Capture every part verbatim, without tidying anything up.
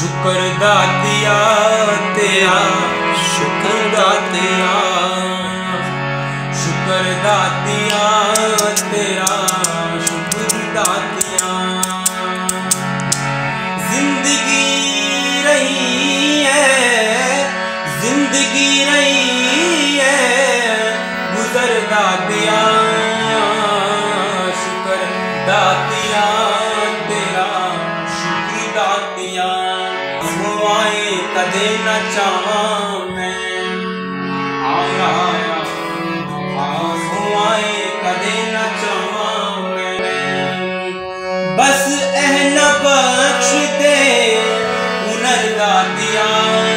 शुक्र दातिया तेरा, शुक्र दातिया, शुक्र दातिया तेरा, शुक्र दातिया। जिंदगी रही है, जिंदगी रही है गुजर दातिया, शुक्र दातिया तेरा, शुक्र दातिया। हुआए कदे न चावा मैं, आया आया हुआए कदे न चावा मैं, बस एहन बख्श दे हुनर दातिया,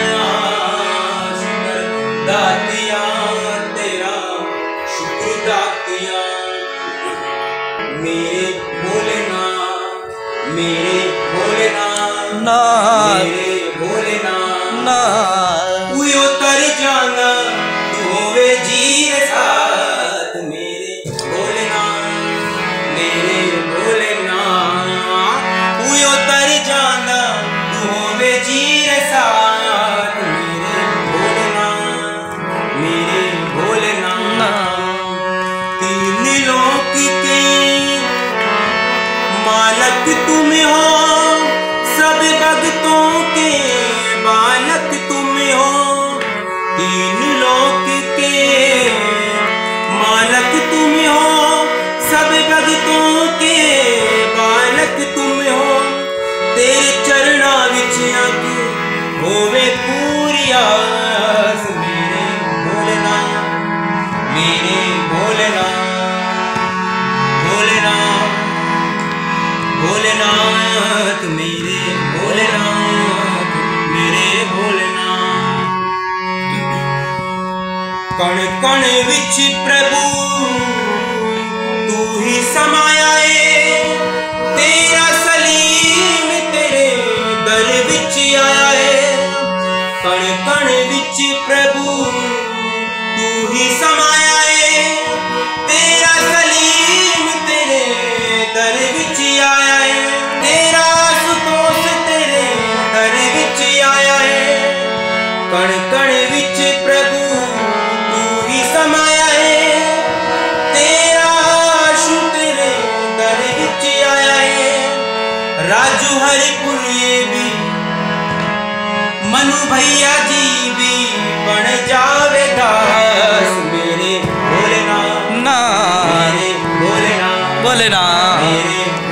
शुक्र दातिया तेरा, शुक्र दातिया। मेरे भोलेनाथ, मेरे भोलेनाथ, मेरे भोलेनाथ, उयो तर जाना तू होवे जी रे साथ। मेरे भोलेनाथ, मेरे भोलेनाथ, उयो तर जाना तू होवे जी रे साथ। मेरे भोलेनाथ, मेरे भोलेनाथ, तीन लोक के मालक तुम हो, सब भक्तों के बालक तुम हो। तीन लोक के मालक तुम हो, सब भक्तों के बालक तुम हो। तेरे चरणा विच अग होवे पूरी आस। मेरे भोलेनाथ, मेरे भोलेनाथ, भोलेनाथ, भोलेनाथ, मेरे भोलेनाथ, मेरे भोलेनाथ। कण कण विच प्रभु तू ही समाया है, तेरा सलीम तेरे दर विच आया है। कण कण विच प्रभु तू ही समाया है, तेरा सलीम तेरे दर विच आया है। तेरा सुतोष तेरे दर विच आया है। कण कण विच प्रभु तू ही समाया है, तेरा आशु तेरे दर विच आया है। राजू हरिपुर ये भी मनु भैया जी भी बन जावे दास। मेरे भोलेनाथ, मेरे भोलेनाथ, भोलेनाथ, मेरे